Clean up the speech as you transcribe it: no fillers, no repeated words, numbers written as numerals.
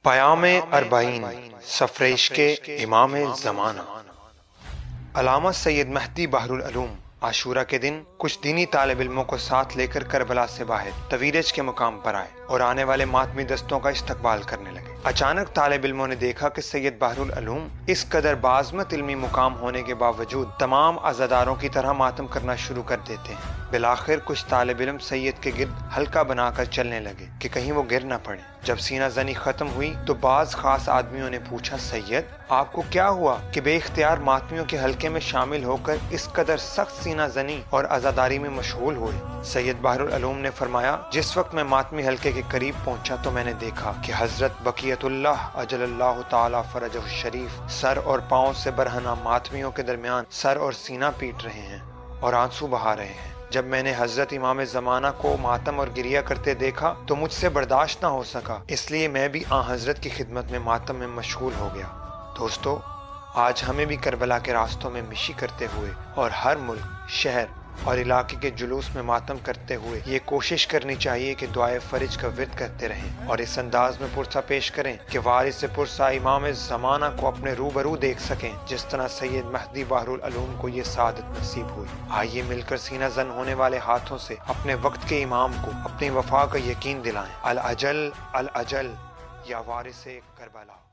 پیام اربعین سفر عشق امام زمانہ۔ علامہ سید مہدی بحرالعلوم عاشورہ کے دن کچھ دینی طالب علموں کو ساتھ لے کر کربلا سے باہر تویرج کے مقام پر آئے اور آنے والے ماتمی دستوں کا استقبال کرنے لگے۔ اچانک طالب علموں نے دیکھا کہ سید بحرالعلوم اس قدر بعظمت علمی مقام ہونے کے باوجود تمام عزاداروں کی طرح ماتم کرنا شروع کر دیتے ہیں۔ بالآخر کچھ طالب علم سید کے گرد حلقہ بنا کر چلنے لگے کہ کہیں وہ گر نہ پڑے۔ جب سینہ زنی ختم ہوئی تو بعض خاص آدمیوں نے پوچھا، سید آپ کو کیا ہوا کہ بے اختیار ماتمیوں کے حلقے میں شامل ہو کر اس قدر سخت سینہ زنی اور عزاداری میں مشغول ہوئے؟ سید بحرالعلوم نے فرمایا، جس وقت میں ماتمی حلقے کے قریب پہنچا تو میں نے دیکھا کہ حضرت بقیت اللہ اجل اللہ تعالی فرجہ الشریف سر اور پاؤں سے برہنہ ماتمیوں کے درمیان سر اور سینہ پیٹ رہے ہیں اور آنسو بہا رہے ہیں۔ جب میں نے حضرت امام زمانہ کو ماتم اور گریہ کرتے دیکھا تو مجھ سے برداشت نہ ہو سکا، اس لیے میں بھی آن حضرت کی خدمت میں ماتم میں مشغول ہو گیا۔ دوستو، آج ہمیں بھی کربلا کے راستوں میں مشی کرتے ہوئے اور ہر ملک، شہر اور علاقے کے جلوس میں ماتم کرتے ہوئے یہ کوشش کرنی چاہیے کہ دعائے فرج کا ورد کرتے رہیں اور اس انداز میں پرسہ پیش کریں کہ وارث پرسہ امام زمانہ کو اپنے روبرو دیکھ سکیں، جس طرح سید مہدی بحرالعلوم کو یہ سعادت نصیب ہوئی۔ آئیے مل کر سینہ زن ہونے والے ہاتھوں سے اپنے وقت کے امام کو اپنی وفا کا یقین دلائیں۔ الاجل الاجل یا وارث کربلا۔